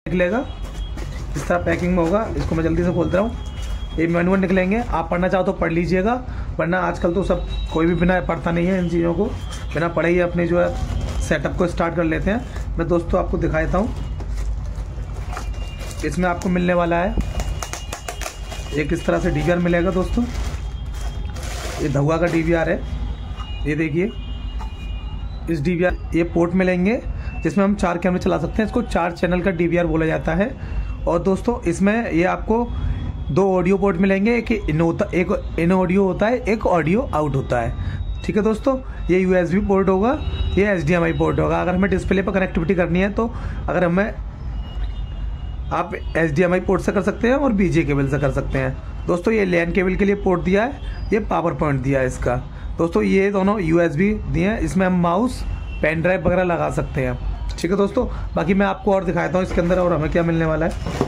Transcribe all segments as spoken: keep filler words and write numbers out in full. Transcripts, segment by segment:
निकलेगा इस तरह पैकिंग में होगा। इसको मैं जल्दी से खोलता हूँ। ये मैनुअल निकलेंगे, आप पढ़ना चाहो तो पढ़ लीजिएगा, वरना आजकल तो सब कोई भी बिना पढ़ता नहीं है इन चीज़ों को, बिना पढ़े ही अपने जो है सेटअप को स्टार्ट कर लेते हैं। मैं दोस्तों आपको दिखा देता हूँ। इसमें आपको मिलने वाला है एक इस तरह से डी वी आर मिलेगा दोस्तों। ये धुआ का डी वी आर है, ये देखिए। इस डी वी आर ये पोर्ट मिलेंगे जिसमें हम चार कैमरे चला सकते हैं। इसको चार चैनल का डी वी आर बोला जाता है। और दोस्तों इसमें ये आपको दो ऑडियो पोर्ट मिलेंगे, एक इन होता एक इन ऑडियो होता है, एक ऑडियो आउट होता है। ठीक है दोस्तों, ये यू एस बी पोर्ट होगा, ये H D M I port होगा। अगर हमें डिस्प्ले पर कनेक्टिविटी करनी है तो अगर हमें आप H D M I port से कर सकते हैं और बी जी ए केबल से कर सकते हैं। दोस्तों ये लैन केबल के लिए पोर्ट दिया है, ये पावर पॉइंट दिया है इसका। दोस्तों ये दोनों यू एस बी दिए हैं, इसमें हम माउस पेन ड्राइव वगैरह लगा सकते हैं। ठीक है दोस्तों, बाकी मैं आपको और दिखाता हूँ इसके अंदर और हमें क्या मिलने वाला है।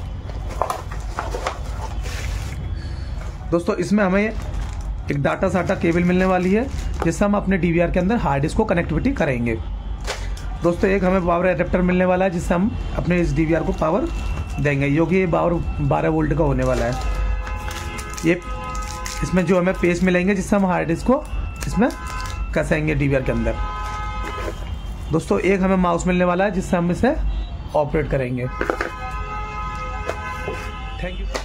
दोस्तों इसमें हमें एक डाटा साटा केबल मिलने वाली है जिससे हम अपने डी वी आर के अंदर हार्ड डिस्क को कनेक्टिविटी करेंगे। दोस्तों एक हमें पावर एडेप्टर मिलने वाला है जिससे हम अपने इस डी वी आर को पावर देंगे, जो कि ये पावर बारह वोल्ट का होने वाला है। ये इसमें जो हमें पेज मिलेंगे जिससे हम हार्ड डिस्क को इसमें कसेंगे डी वी आर के अंदर। दोस्तों एक हमें माउस मिलने वाला है जिससे हम इसे ऑपरेट करेंगे। Thank you.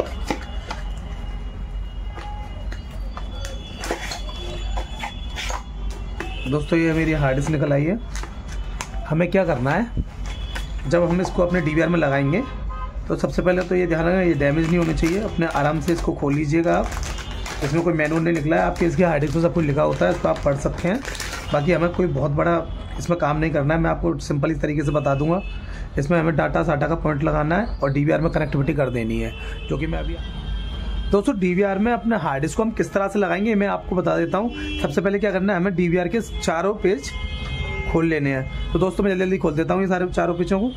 दोस्तों ये मेरी हार्ड डिस्क निकल आई है। हमें क्या करना है, जब हम इसको अपने डी वी आर में लगाएंगे तो सबसे पहले तो ये ध्यान रखना ये डैमेज नहीं होनी चाहिए। अपने आराम से इसको खोल लीजिएगा आप। इसमें कोई मैनुअल नहीं निकला है, आपके इसके हार्ड डिस्क में सब कुछ लिखा होता है, इसको आप पढ़ सकते हैं। बाकी हमें कोई बहुत बड़ा इसमें काम नहीं करना है, मैं आपको सिंपल इस तरीके से बता दूंगा। इसमें हमें डाटा साटा का पॉइंट लगाना है और डी वी आर में कनेक्टिविटी कर देनी है, जो कि मैं अभी दोस्तों डी वी आर में अपने हार्ड डिस्क को हम किस तरह से लगाएंगे मैं आपको बता देता हूँ। सबसे पहले क्या करना है, हमें डी वी आर के चारों पेज खोल लेने हैं। तो दोस्तों मैं जल्दी जल्दी खोल देता हूँ ये सारे चारों पेजों को।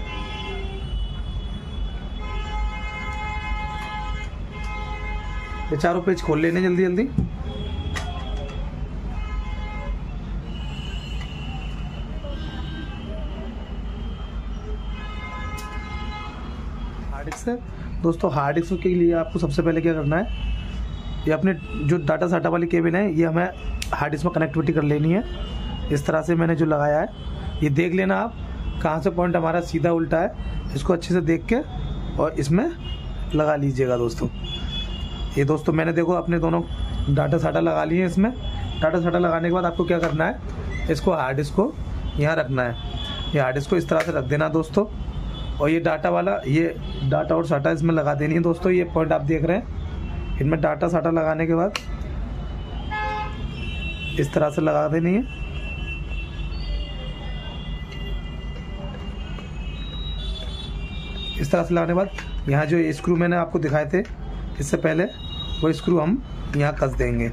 ये चारों पेज खोल लेने जल्दी जल्दी। हार्ड डिस्क है दोस्तों, हार्ड डिस्क के लिए आपको सबसे पहले क्या करना है, ये अपने जो डाटा साटा वाली केबल है ये हमें हार्ड डिस्क में कनेक्टिविटी कर लेनी है। इस तरह से मैंने जो लगाया है ये देख लेना आप कहाँ से पॉइंट हमारा सीधा उल्टा है, इसको अच्छे से देख के और इसमें लगा लीजिएगा दोस्तों। ये दोस्तों मैंने देखो अपने दोनों डाटा साटा लगा लिए हैं। इसमें डाटा साटा लगाने के बाद आपको क्या करना है, इसको हार्ड डिस्क को यहाँ रखना है। ये हार्ड डिस्क को इस तरह से रख देना दोस्तों, और ये डाटा वाला ये डाटा और साटा इसमें लगा देनी है दोस्तों। ये पॉइंट आप देख रहे हैं, इनमें डाटा साटा लगाने के बाद इस तरह से लगा देनी है। इस तरह से लगाने के बाद यहाँ जो स्क्रू मैंने आपको दिखाए थे इससे पहले, वो स्क्रू हम यहाँ कस देंगे।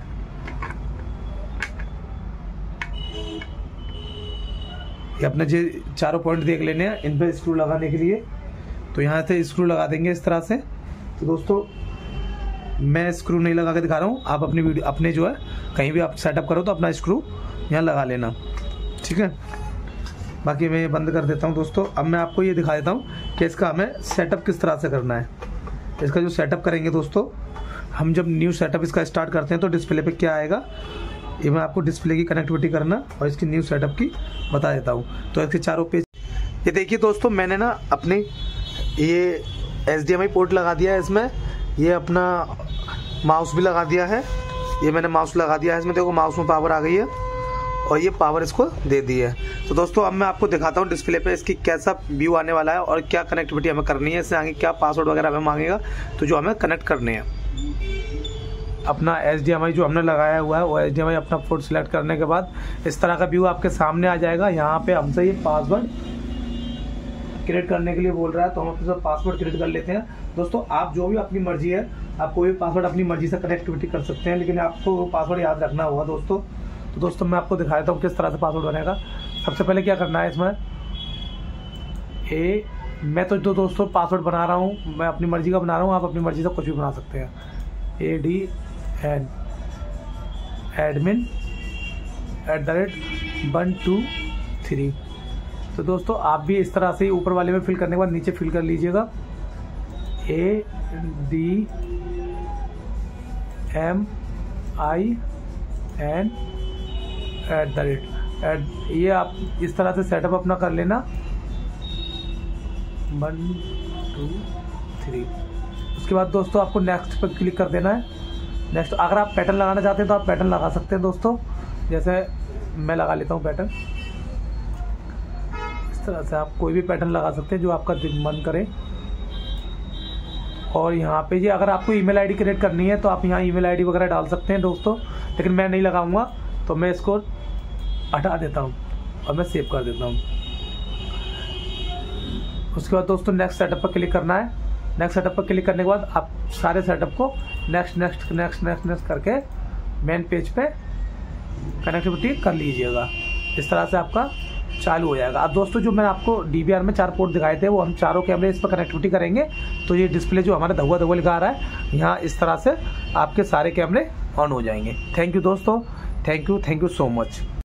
ये अपने जो चारों पॉइंट देख लेने हैं, इन पे स्क्रू लगाने के लिए तो यहाँ से स्क्रू लगा देंगे इस तरह से। तो दोस्तों मैं स्क्रू नहीं लगा के दिखा रहा हूँ, आप अपनी वीडियो अपने जो है कहीं भी आप सेटअप करो तो अपना स्क्रू यहाँ लगा लेना, ठीक है। बाकी मैं ये बंद कर देता हूँ दोस्तों। अब मैं आपको ये दिखा देता हूँ कि इसका हमें सेटअप किस तरह से करना है। इसका जो सेटअप करेंगे दोस्तों, हम जब न्यू सेटअप इसका स्टार्ट करते हैं तो डिस्प्ले पे क्या आएगा, ये मैं आपको डिस्प्ले की कनेक्टिविटी करना और इसकी न्यू सेटअप की बता देता हूँ। तो इसके चारों पेज ये देखिए दोस्तों, मैंने ना अपनी ये H D M I port लगा दिया है इसमें, ये अपना माउस भी लगा दिया है। ये मैंने माउस लगा दिया है इसमें, देखो माउस में पावर आ गई है और ये पावर इसको दे दी है। तो दोस्तों अब मैं आपको दिखाता हूँ डिस्प्ले पे इसकी कैसा व्यू आने वाला है और क्या कनेक्टिविटी हमें करनी है, इससे आगे क्या पासवर्ड वगैरह हमें मांगेगा तो जो हमें कनेक्ट करने हैं। अपना एच डी एम आई जो हमने लगाया हुआ है वो एच डी एम आई अपना पोर्ट सिलेक्ट करने के बाद इस तरह का व्यू आपके सामने आ जाएगा। यहाँ पे हमसे ये पासवर्ड क्रिएट करने के लिए बोल रहा है, तो हम अपने पासवर्ड क्रिएट कर लेते हैं। दोस्तों आप जो भी अपनी मर्जी है, आप कोई भी पासवर्ड अपनी मर्जी से कनेक्टिविटी कर सकते हैं, लेकिन आपको वो पासवर्ड याद रखना होगा दोस्तों। तो दोस्तों मैं आपको दिखा देता हूँ किस तरह से पासवर्ड बनेगा। सबसे पहले क्या करना है इसमें, ए मैं तो जो दोस्तों पासवर्ड बना रहा हूँ मैं अपनी मर्जी का बना रहा हूँ, आप अपनी मर्जी से कुछ भी बना सकते हैं। A D N admin at the rate one two three तो दोस्तों आप भी इस तरह से ऊपर वाले में फिल करने के बाद नीचे फिल कर लीजिएगा A D M I N at the rate eight, ये आप इस तरह से सेटअप अपना कर लेना। One two three. उसके बाद दोस्तों आपको नेक्स्ट पर क्लिक कर देना है। नेक्स्ट, अगर आप पैटर्न लगाना चाहते हैं तो आप पैटर्न लगा सकते हैं दोस्तों। जैसे मैं लगा लेता हूँ पैटर्न। इस तरह से आप कोई भी पैटर्न लगा सकते हैं जो आपका मन करे। और यहाँ पे जी अगर आपको ईमेल आईडी क्रिएट करनी है तो आप यहाँ ईमेल आईडी वगैरह डाल सकते हैं दोस्तों, लेकिन मैं नहीं लगाऊंगा तो मैं इसको हटा देता हूँ और मैं सेव कर देता हूँ। उसके बाद दोस्तों नेक्स्ट सेटअप पर क्लिक करना है। नेक्स्ट सेटअप पर क्लिक करने के बाद आप सारे सेटअप को next next next next next करके मेन पेज पे कनेक्टिविटी कर लीजिएगा। इस तरह से आपका चालू हो जाएगा। अब दोस्तों जो मैंने आपको डी बी आर में चार पोर्ट दिखाए थे वो हम चारों कैमरे इस पर कनेक्टिविटी करेंगे तो ये डिस्प्ले जो हमारा धुआ धुआ लिखा आ रहा है यहाँ इस तरह से आपके सारे कैमरे ऑन हो जाएंगे। थैंक यू दोस्तों, thank you thank you so much.